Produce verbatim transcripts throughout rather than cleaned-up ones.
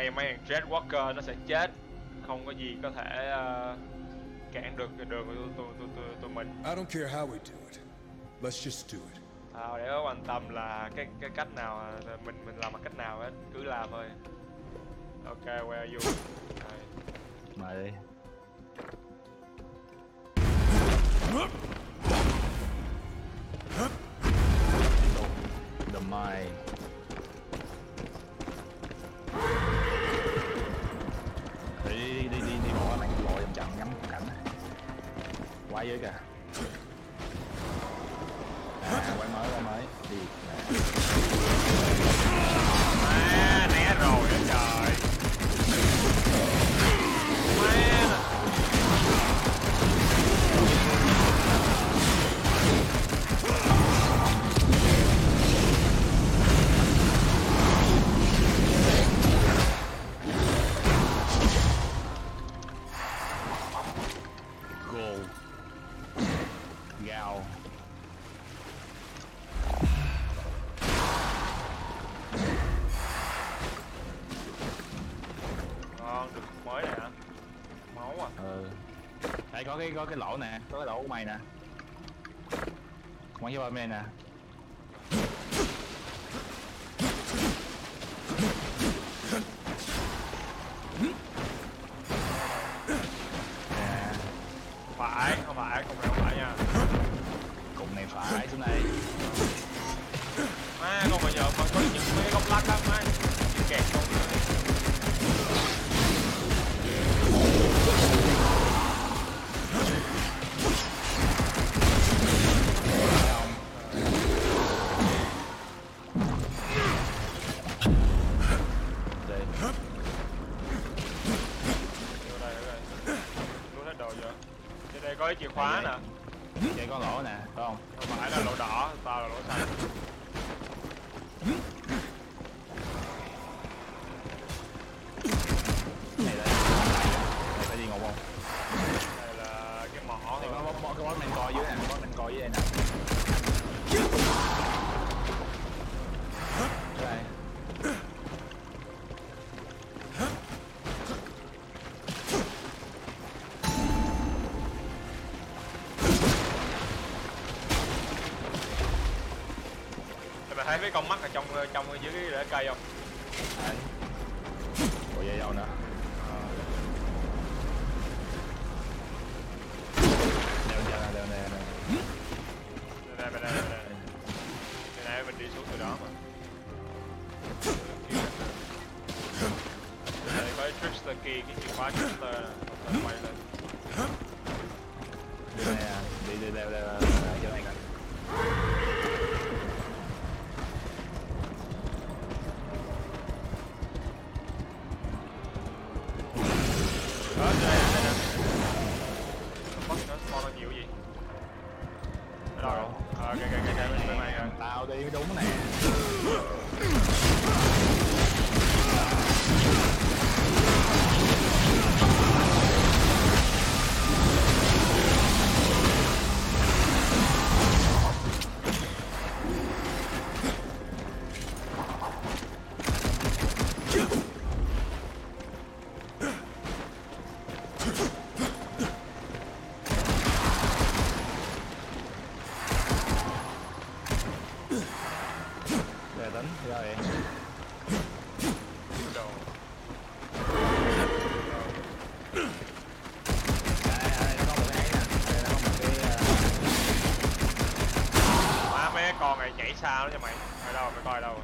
đây mấy thằng Dreadwalker nó sẽ chết, không có gì có thể uh, cản được cái đường của tụi tụi tụi tụi, tụi mình. I don't care how we do it. Let's just do it. Tao để có quan tâm là cái cái cách nào mình mình làm bằng cách nào hết, cứ làm thôi. Ok, where are you? Rồi. Mời đi. The Mind. Đi đi đi đi đi bộ này, bộ vòng vòng ngắm khung cảnh. Quá dưới kìa. À, quay mới quay mới đi. À, né rồi đó trời. Gold. Gạo. Ngon, được mới này hả? Máu à? Ừ. Đây có cái có cái lỗ nè, có cái lỗ của mày nè. Quăng vô bên này nè. Phải, không phải, không phải, không phải nha. Cục này phải xuống đây. Má, con bây giờ con có những cái góc lắc đó, má. Kẹt con. Có cái chìa khóa nè. Đây có lỗ nè, phải không? Không phải là lỗ đỏ, tao là lỗ xanh. Này đây, này phải đi ngục không? Đây là cái mỏ. Đây có có cái boss men coi dưới nè, có boss men coi dưới đây nè. Đây. Mày thấy mấy con mắt ở trong trong dưới cái rễ cây không? Đấy. Ủa vậy đâu nữa? Đeo ra nè, đeo nè. Đây đây đây đây đây. Cái này mình đi xuống từ đó mà. Đây có cái Trickster key, cái chìa khóa Trickster nè, quay lên. Đi nè, đi đi đeo đeo chỗ này coi. Đó, đây đây đây. Nó nó spawn nó nhiều gì? Ở đâu rồi? Ờ, cái cái cái cái bên này rồi. Tao đi đúng nè. Tính ra vậy. Đồ. Đây, đây nó có một cái nè, đây nó có một cái. Má mấy cái con này nhảy sao đó cho mày. Ở đâu mày coi đâu?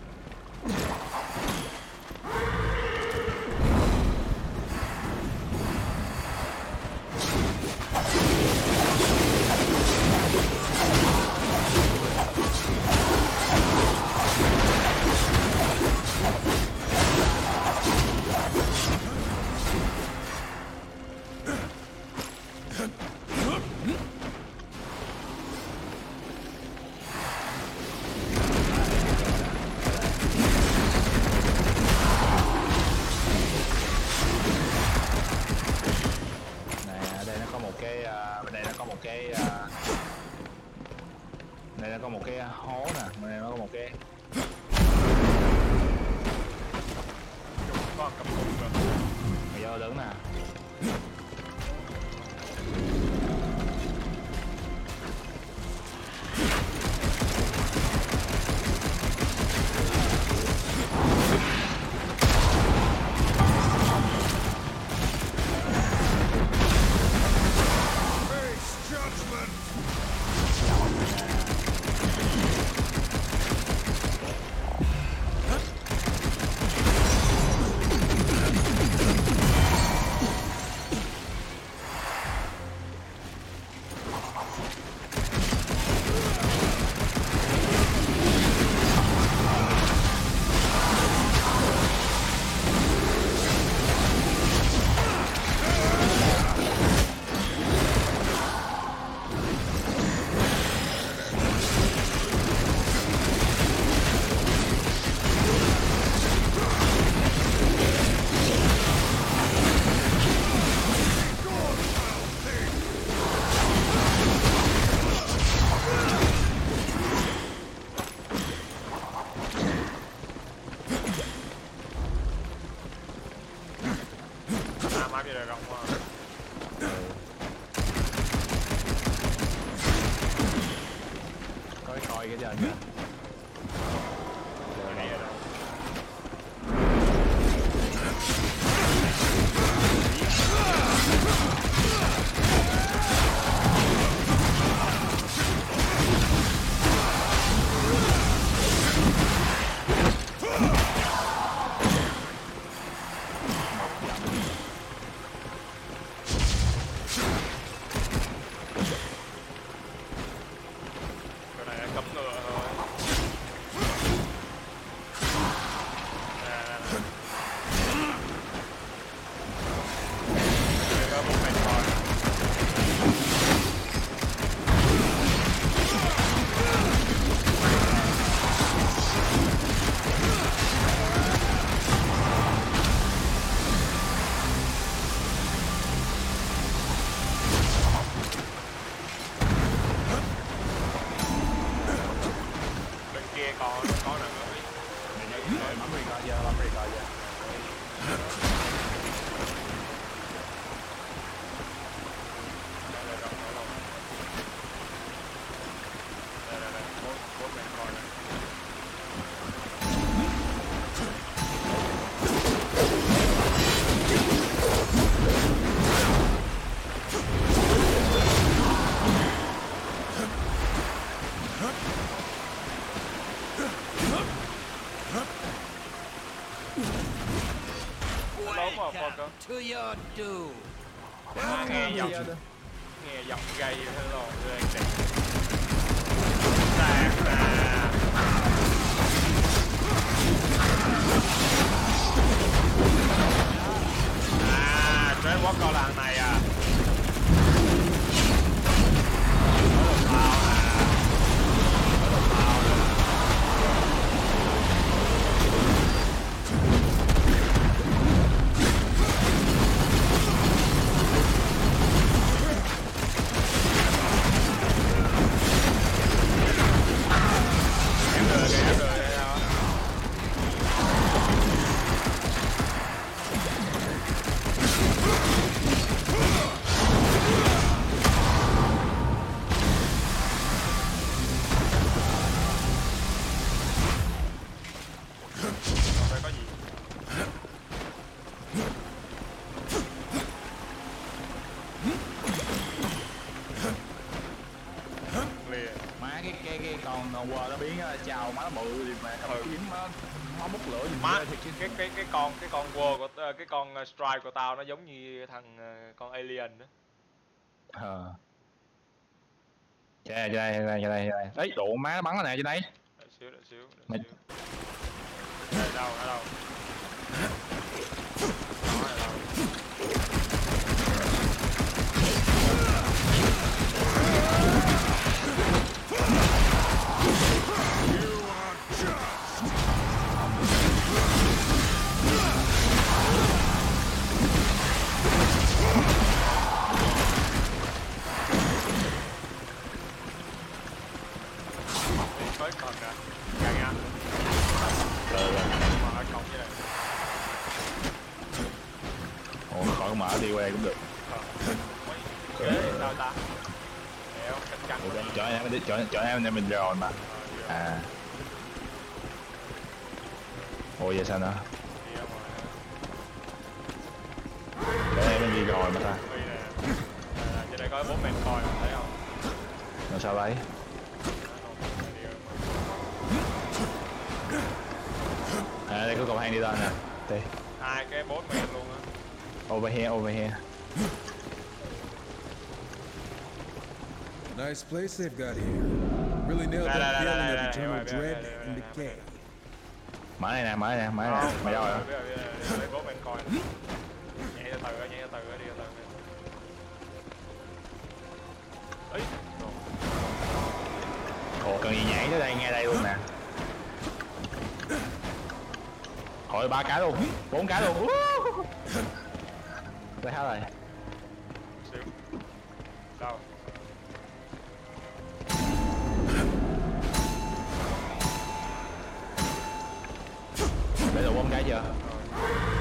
Đây nó có một cái hố nè, đây nó có một cái có một To your doom. Nghe giọng nghe giọng gay thế rồi lên đẹp. Tàn à. À, Dread Walker là thằng này à. Chào má nó bự thì mà không kiếm nó nó bốc lửa gì má thì cái cái cái con cái con World của cái con Strike của tao nó giống như thằng con Alien đó. Ờ. Trên đây, trên đây, trên đây, trên đây. Đấy, độ má nó bắn nó nè trên đây. Đợi xíu, đợi xíu, đợi xíu. Đây đâu, ở đâu? Đó là đâu? Tới còn kìa, kìa kìa. Mở cổng như này. cũng được. Ghế sao ta? Đéo, cạnh cạnh. Ủa, chỗ em đi chỗ chỗ em nên mình rồi mà. À. Ủa vậy sao nữa? Chỗ em mới đi rồi mà ta. Trên đây có bốn men coi thấy không? Làm sao đấy? À đây có cầu thang đi lên nè. Đây. Hai cái bốn men luôn á. Over here, over here. Nice place they've got here. Really nailed Đây, đây, that đây, feeling đây, of đây, eternal đây, dread đây, đây, and đây, decay. Mở này nè, mở này nè, mở này nè. Mày đâu rồi? Lấy bốn men coi. Nhảy từ từ, nhảy từ từ, đi từ từ. Ấy. Ồ, cần gì nhảy tới đây, ngay đây luôn nè. Thôi ba cái luôn, bốn cái luôn. Cái hết rồi. Xíu. Sao? Để đủ bốn cái chưa?